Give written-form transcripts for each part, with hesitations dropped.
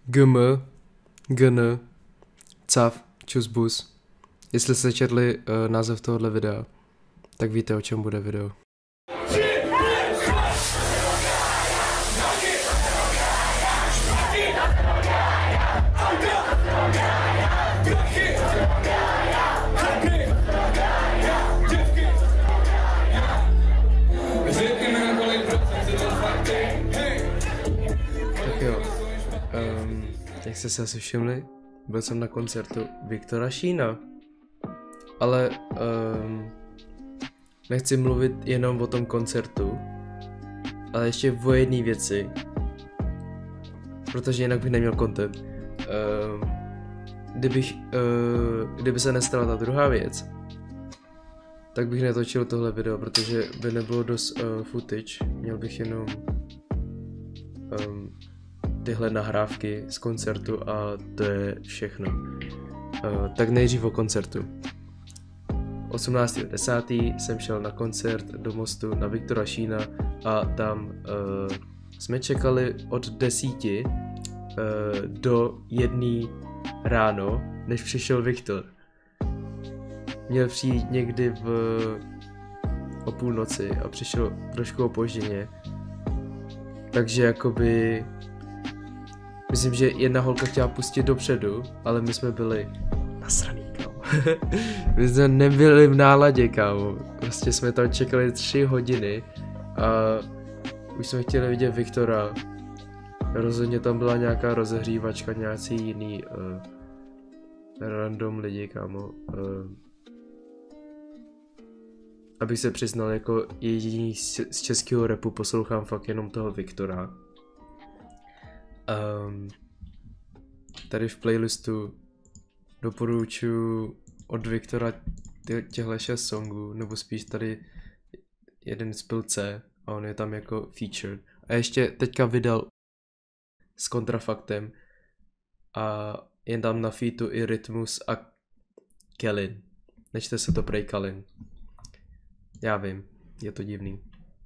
GM, GN, CAV, čusbus. Jestli jste četli název tohohle videa, tak víte, o čem bude video. Tak jo, jak jste se asi všimli, byl jsem na koncertu Viktora Šína. Ale nechci mluvit jenom o tom koncertu, ale ještě o jedné věci, protože jinak bych neměl content. Kdyby se nestala ta druhá věc, tak bych netočil tohle video, protože by nebylo dost footage, měl bych jenom tyhle nahrávky z koncertu a to je všechno. Tak nejdřív o koncertu. 18.10. jsem šel na koncert do Mostu na Viktora Šína a tam jsme čekali od 10 do 1 ráno, než přišel Viktor. Měl přijít někdy o půlnoci a přišel trošku opožděně. Takže jakoby myslím, že jedna holka chtěla pustit dopředu, ale my jsme byli nasraný, kámo. My jsme nebyli v náladě, kámo. Prostě jsme tam čekali 3 hodiny a už jsme chtěli vidět Viktora. Rozhodně tam byla nějaká rozehřívačka, nějací jiný random lidi, kámo. Abych se přiznal, jako jediný z českého rapu poslouchám fakt jenom toho Viktora. Tady v playlistu doporučuji od Viktora těchto 6 songů, nebo spíš tady jeden z C a on je tam jako featured. A ještě teďka vydal s Kontrafaktem a jen tam na featu i Rytmus a Kelin. Nečte se to prej Kalin. Já vím, je to divný.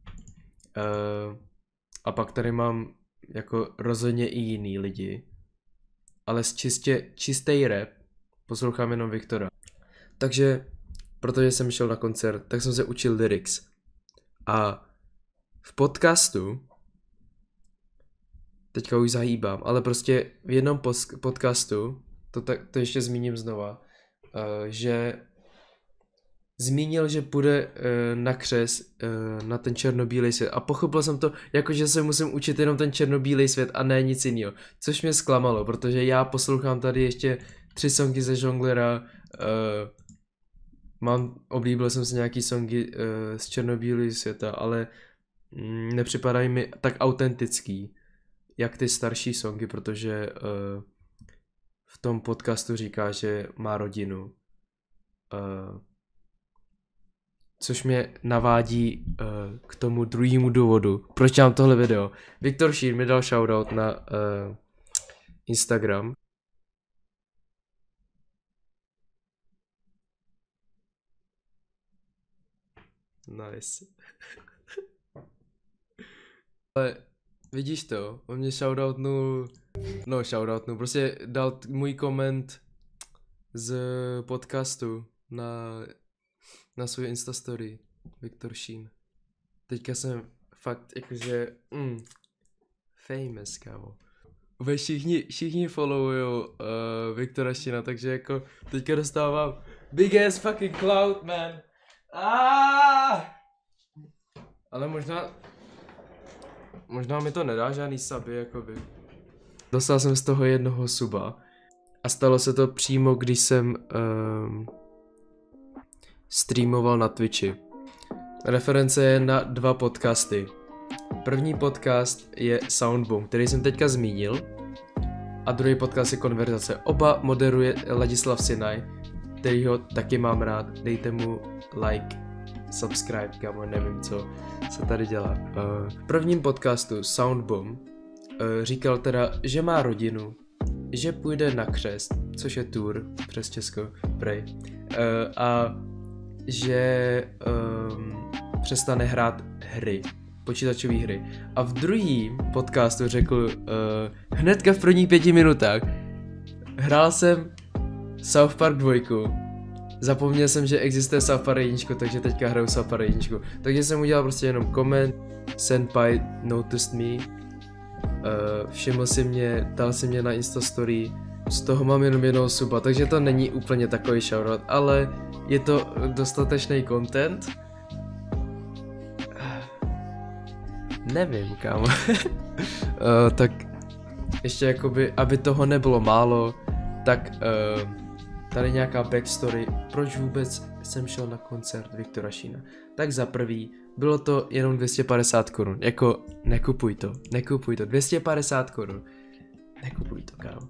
A pak tady mám jako rozhodně i jiný lidi, ale čistý rap poslouchám jenom Viktora. Takže, protože jsem šel na koncert, tak jsem se učil lyrics. A v podcastu, teďka už zahýbám, ale prostě v jednom podcastu, to ještě zmíním znova, že zmínil, že půjde na křest na ten černobílej svět a pochopil jsem to jako, že se musím učit jenom ten černobílej svět a ne nic jiného, což mě zklamalo, protože já poslouchám tady ještě 3 songy ze Žonglera, oblíbil jsem si nějaký songy z černobílej světa, ale nepřipadají mi tak autentický, jak ty starší songy, protože v tom podcastu říká, že má rodinu. Což mě navádí k tomu druhému důvodu, proč mám tohle video. Viktor Šín mi dal shoutout na Instagram. Nice. Ale vidíš to, on mě shoutoutnul, prostě dal můj koment z podcastu na svůj Instastory, Viktor Šín. Teďka jsem fakt jakože famous, kámo. Všichni followujou Viktora Šína, takže jako teďka dostávám big ass fucking cloud, man. Ale možná mi to nedá žádný suby, jakoby. Dostal jsem z toho jednoho suba a stalo se to přímo, když jsem streamoval na Twitchi. Reference je na 2 podcasty. První podcast je Soundboom, který jsem teďka zmínil, a druhý podcast je Konverzace. Oba moderuje Ladislav Sinaj, kterýho taky mám rád. Dejte mu like, subscribe, kámo, nevím, co se tady dělá. V prvním podcastu Soundboom říkal teda, že má rodinu, že půjde na křest, což je tour přes Česko, prej. A že přestane hrát hry počítačové hry. A v druhém podcastu řekl hnedka v prvních 5 minutách hrál jsem South Park 2. Zapomněl jsem, že existuje South Park 1, takže teďka hraju South Park 1. Takže jsem udělal prostě jenom koment, Senpai noticed me, všiml si mě, dal si mě na Instastory, z toho mám jenom jednoho suba, takže to není úplně takový shoutout, ale je to dostatečný content. Nevím, kámo. Tak ještě jakoby, aby toho nebylo málo, tak tady nějaká backstory, proč vůbec jsem šel na koncert Viktora Šína. Tak za prvý, bylo to jenom 250 korun, jako nekupuj to, 250 korun, nekupuj to, kámo.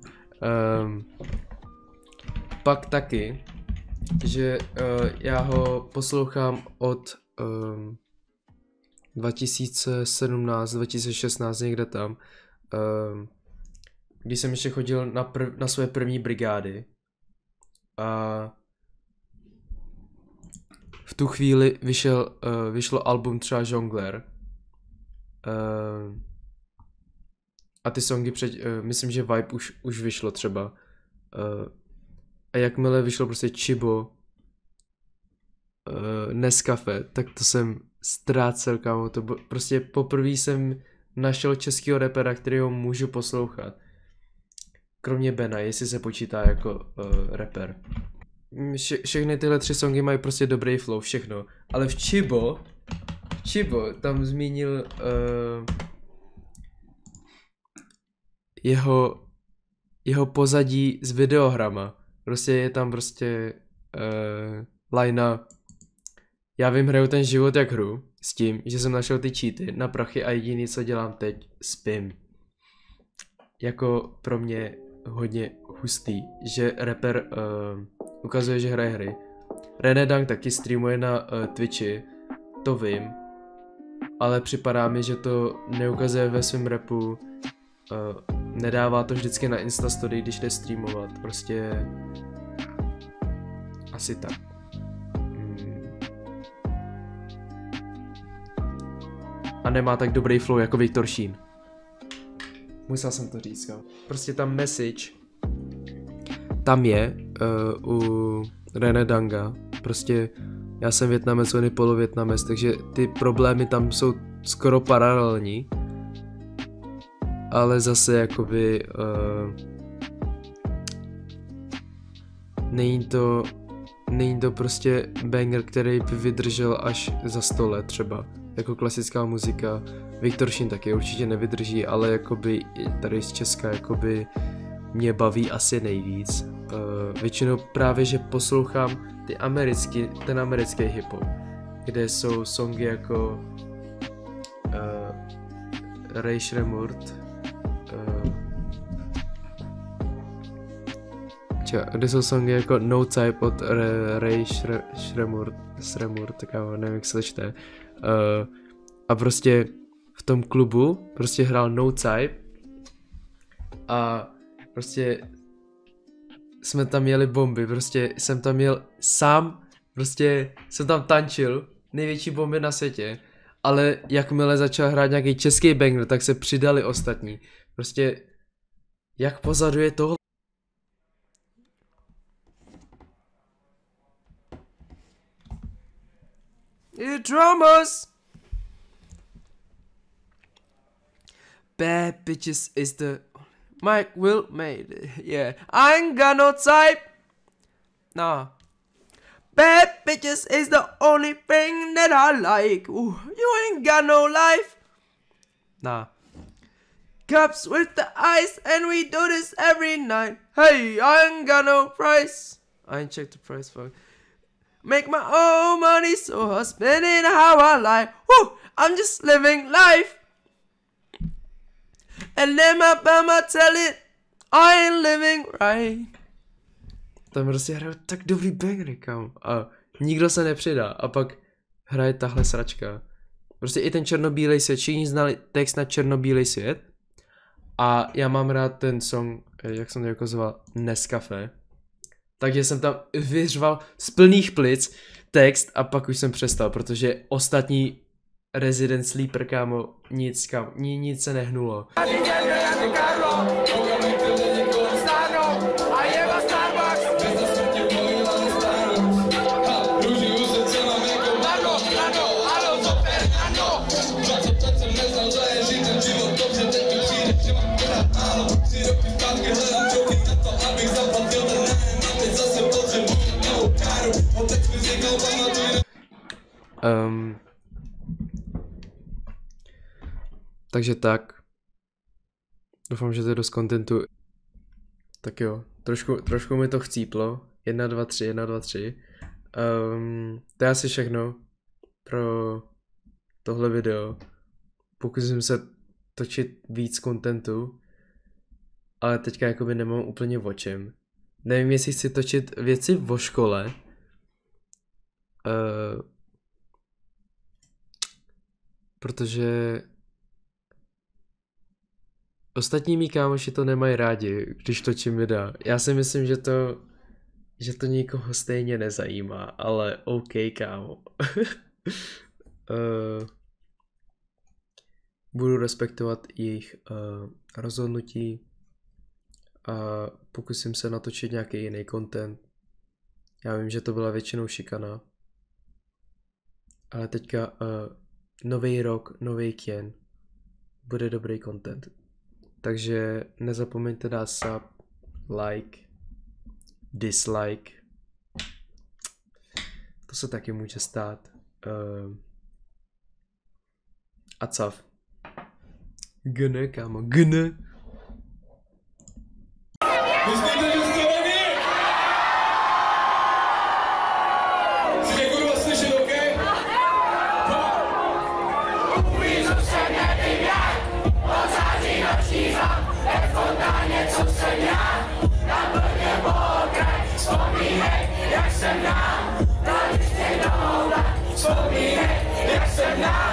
Pak taky, že já ho poslouchám od 2017, 2016, někde tam, když jsem ještě chodil na své první brigády a v tu chvíli vyšlo album třeba Jongler a ty songy myslím, že Vibe už vyšlo třeba a jakmile vyšlo prostě Chibo, Nescafe, tak to jsem ztrácel, kámo, to prostě poprvé jsem našel českého rapera, kterého můžu poslouchat. Kromě Bena, jestli se počítá jako rapper. Všechny tyhle 3 songy mají prostě dobrý flow, všechno. Ale v Chibo tam zmínil jeho pozadí z videohrama. Prostě je tam prostě linea: já vím, hraju ten život jak hru, s tím, že jsem našel ty cheaty na prachy a jediný, co dělám teď, spím. Jako pro mě hodně hustý, že rapper ukazuje, že hraje hry. René Dang taky streamuje na Twitchi, to vím, ale připadá mi, že to neukazuje ve svém rapu, nedává to vždycky na Instastory, když jde streamovat, prostě asi tak. A nemá tak dobrý flow jako Viktor Šín. Musel jsem to říct, jo. Prostě ta message tam je u René Danga. Prostě já jsem Vietnamec, on je polovietnamec, takže ty problémy tam jsou skoro paralelní. Ale zase jakoby není to prostě banger, který by vydržel až za 100 let třeba. Jako klasická muzika. Viktor Šín taky určitě nevydrží, ale jakoby tady z Česka jakoby mě baví asi nejvíc. Většinou právě, že poslouchám ten americký hip-hop, kde jsou songy jako Ray Shremurt, kde jsou songy jako No Type od Ray Shremurt, tak já nevím, jak se to čte. A prostě v tom klubu prostě hrál No Type a prostě jsme tam jeli bomby, prostě jsem tam jel sám, prostě jsem tam tančil, největší bomby na světě, ale jakmile začal hrát nějaký český banger, tak se přidali ostatní, prostě jak pozadu je tohle. Dramas. Bad bitches is the Mike Will made it. Yeah, I ain't got no type. Nah. Bad bitches is the only thing that I like. Ooh, you ain't got no life. Nah. Cups with the ice and we do this every night. Hey, I ain't got no price. I ain't checked the price for. Make my own money, so I spend it how I like. Woo, I'm just living life. And then my mama tell it, I ain't living right. Tam prostě hraju tak dobrý banger, kam. A nikdo se nepřidá. A pak hraje tahle sračka. Prostě i ten černobílej svět. Všichni znali text na černobílej svět. A já mám rád ten song, jak jsem to jako zval, Nescafe. Takže jsem tam vyřval z plných plic text a pak už jsem přestal, protože ostatní Resident Sleeper, kámo, nic, kámo, nic se nehnulo. Takže tak. Doufám, že to je dost kontentu. Tak jo, trošku mi to chcíplo. 1, 2, 3, 1, 2, 3. To je asi všechno pro tohle video. Pokusím se točit víc kontentu, ale teďka jakoby nemám úplně o čem. Nevím, jestli chci točit věci o škole. Protože ostatní mý kámoši to nemají rádi, když točím videa. Já si myslím, že to nikoho stejně nezajímá, ale OK, kámo. Budu respektovat jejich rozhodnutí a pokusím se natočit nějaký jiný content. Já vím, že to byla většinou šikana, ale teďka nový rok, nový Kien, bude dobrý content. Takže nezapomeňte dát sub, like, dislike. To se taky může stát. A cav. Gne, kámo, gne. Vzpomínej, jak jsem dál,